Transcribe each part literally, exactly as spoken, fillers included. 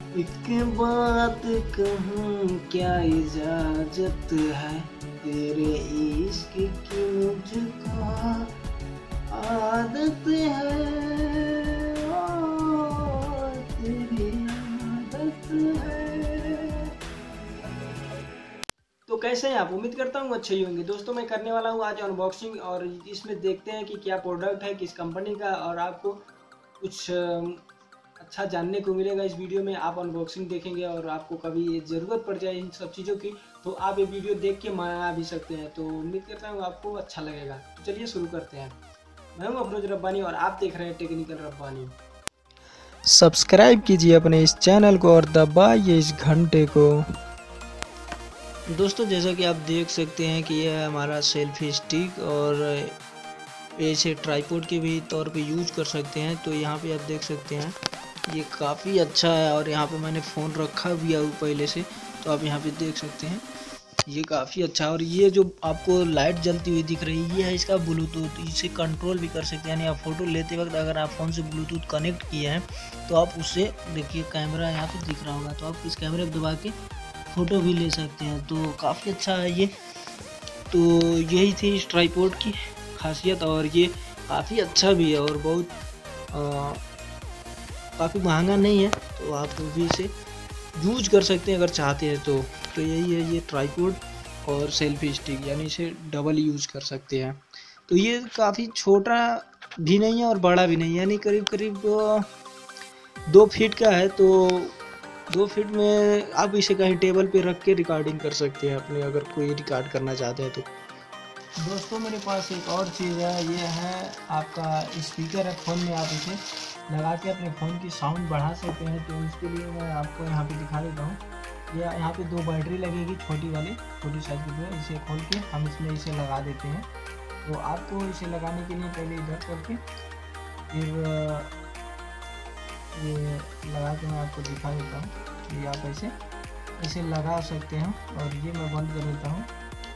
एक बात कहूँ क्या इजाजत है, तेरे इश्क की मुझको आदत है, ओ, तेरी आदत है। तो कैसे हैं आप? उम्मीद करता हूँ अच्छे ही होंगे। दोस्तों मैं करने वाला हूँ आज अनबॉक्सिंग, और इसमें देखते हैं कि क्या प्रोडक्ट है, किस कंपनी का, और आपको कुछ अम, अच्छा जानने को मिलेगा इस वीडियो में। आप अनबॉक्सिंग देखेंगे और आपको कभी ज़रूरत पड़ जाए इन सब चीज़ों की, तो आप ये वीडियो देख के मंगा भी सकते हैं। तो उम्मीद करता हूँ आपको अच्छा लगेगा। तो चलिए शुरू करते हैं। मैं हूँ अफरोज रब्बानी और आप देख रहे हैं टेक्निकल रब्बानी। सब्सक्राइब कीजिए अपने इस चैनल को और दबाइए इस घंटे को। दोस्तों जैसा कि आप देख सकते हैं कि यह है हमारा सेल्फी स्टिक, और इसे ट्राइपॉड के भी तौर पे यूज कर सकते हैं। तो यहाँ पे आप देख सकते हैं ये काफ़ी अच्छा है, और यहाँ पे मैंने फ़ोन रखा भी है पहले से, तो आप यहाँ पे देख सकते हैं ये काफ़ी अच्छा है। और ये जो आपको लाइट जलती हुई दिख रही है, ये है इसका ब्लूटूथ। इसे कंट्रोल भी कर सकते हैं, यानी आप फ़ोटो लेते वक्त अगर आप फ़ोन से ब्लूटूथ कनेक्ट किए हैं तो आप उससे, देखिए कैमरा यहाँ पे दिख रहा होगा, तो आप इस कैमरे को दबा के फ़ोटो भी ले सकते हैं। तो काफ़ी अच्छा है ये। तो यही थी इस ट्राइपॉड की खासियत, और ये काफ़ी अच्छा भी है और बहुत काफ़ी महंगा नहीं है, तो आप भी इसे यूज कर सकते हैं अगर चाहते हैं तो। तो यही है ये ट्राइपॉड और सेल्फी स्टिक, यानी इसे डबल यूज कर सकते हैं। तो ये काफ़ी छोटा भी नहीं है और बड़ा भी नहीं है, यानी करीब करीब दो फीट का है। तो दो फीट में आप इसे कहीं टेबल पे रख के रिकॉर्डिंग कर सकते हैं अपने, अगर कोई रिकॉर्ड करना चाहते हैं तो। दोस्तों मेरे पास एक और चीज़ है, ये है आपका स्पीकर है फ़ोन में, आप इसे लगा के अपने फ़ोन की साउंड बढ़ा सकते हैं। तो इसके लिए मैं आपको यहाँ पे दिखा देता हूँ। ये यहाँ पे दो बैटरी लगेगी, छोटी वाली, छोटी साइज की जो है। इसे खोल के हम इसमें इसे लगा देते हैं। तो आपको इसे लगाने के लिए पहले इधर करके फिर ये लगा के मैं आपको दिखा देता हूँ। ये आप ऐसे इसे लगा सकते हैं, और ये मैं बंद कर देता हूँ।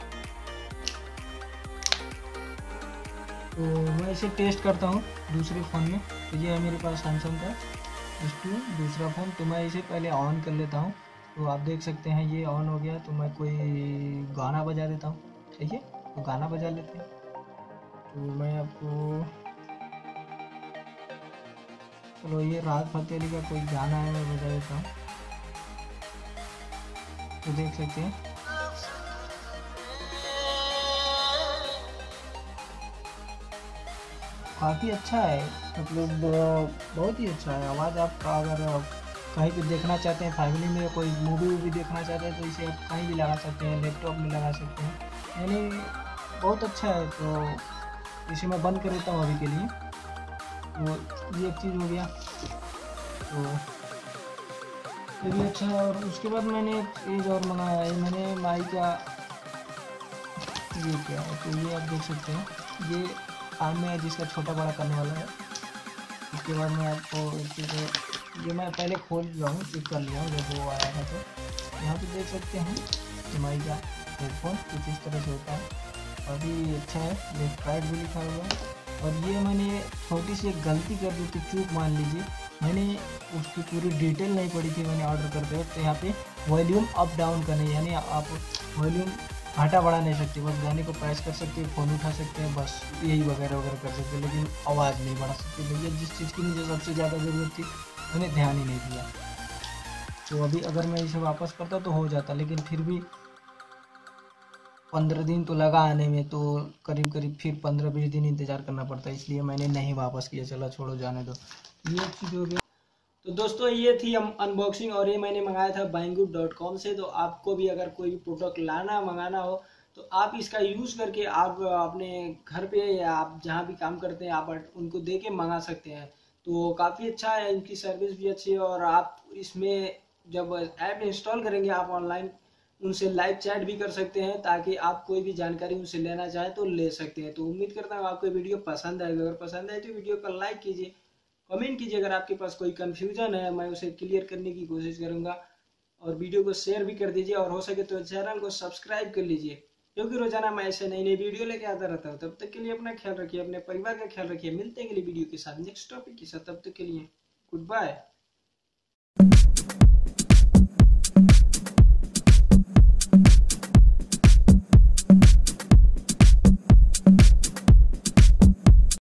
तो मैं इसे टेस्ट करता हूँ दूसरे फ़ोन में। तो ये है मेरे पास सैमसंग का एस टू दूसरा फ़ोन। तो मैं इसे पहले ऑन कर लेता हूँ। तो आप देख सकते हैं ये ऑन हो गया। तो मैं कोई गाना बजा देता हूँ, ठीक है? तो गाना बजा लेते हैं। तो मैं आपको, चलो ये राहत फ़तेह अली का कोई गाना है, मैं बजा देता हूँ। तो देख सकते हैं काफ़ी अच्छा है, मतलब बहुत ही अच्छा है आवाज़। आपका अगर कहीं पे देखना चाहते हैं, फैमिली में कोई मूवी वूवी देखना चाहते हैं, तो इसे आप कहीं भी लगा सकते हैं, लैपटॉप में लगा सकते हैं, यानी बहुत अच्छा है। तो इसे मैं बंद कर देता हूँ अभी के लिए। तो ये एक चीज़ हो गया, तो ये भी अच्छा है। और उसके बाद मैंने एक चीज़ और मंगाया है, मैंने माई का, ये क्या है, तो ये आप देख सकते हैं, ये काम में है जिसका छोटा बड़ा करने वाला है। इसके बाद मैं आपको एक चीज़, ये मैं पहले खोल लिया हूँ, चेक कर लिया हूँ जब वो आया था। तो यहाँ पे देख सकते हैं एम आई का हेडफोन कुछ इस तरह से होता है, और ये अच्छा है, लेफ्ट राइट भी लिखा हुआ है। और ये मैंने छोटी सी एक गलती कर दी थी, चूक मान लीजिए, मैंने उसकी पूरी डिटेल नहीं पढ़ी थी मैंने ऑर्डर करते वक्त। तो यहाँ पे वॉल्यूम अप डाउन करना, यानी आप वॉल्यूम घाटा बढ़ा नहीं सकते, बस गाने को प्रेस कर सकते हैं, फ़ोन उठा सकते हैं, बस यही वगैरह वगैरह कर सकते हैं, लेकिन आवाज़ नहीं बढ़ा सकते। भैया जिस चीज़ की मुझे सबसे ज़्यादा ज़रूरत थी मैंने ध्यान ही नहीं दिया। तो अभी अगर मैं इसे वापस करता तो हो जाता, लेकिन फिर भी पंद्रह दिन तो लगा आने में, तो करीब करीब फिर पंद्रह बीस दिन इंतज़ार करना पड़ता है, इसलिए मैंने नहीं वापस किया। चला छोड़ो, जाने दो। ये चीज़ हो गया। तो दोस्तों ये थी हम अनबॉक्सिंग, और ये मैंने मंगाया था बाइंगुड डॉट कॉम से। तो आपको भी अगर कोई भी प्रोडक्ट लाना मंगाना हो, तो आप इसका यूज़ करके आप अपने घर पे या आप जहाँ भी काम करते हैं आप उनको दे के मंगा सकते हैं। तो काफ़ी अच्छा है, इनकी सर्विस भी अच्छी है। और आप इसमें जब ऐप इंस्टॉल करेंगे, आप ऑनलाइन उनसे लाइव चैट भी कर सकते हैं, ताकि आप कोई भी जानकारी उनसे लेना चाहें तो ले सकते हैं। तो उम्मीद करता हूँ आपको वीडियो पसंद आएगा। अगर पसंद आए तो वीडियो को लाइक कीजिए, कमेंट कीजिए। अगर आपके पास कोई कन्फ्यूजन है मैं उसे क्लियर करने की कोशिश करूंगा। और वीडियो को शेयर भी कर दीजिए, और हो सके तो चैनल को सब्सक्राइब कर लीजिए, क्योंकि रोजाना मैं ऐसे नई नई वीडियो लेके आता रहता हूँ। तब तक के लिए अपना ख्याल रखिए, अपने परिवार का ख्याल रखिए। मिलते हैं अगली वीडियो के साथ, नेक्स्ट टॉपिक के साथ। तब तक के लिए गुड बाय।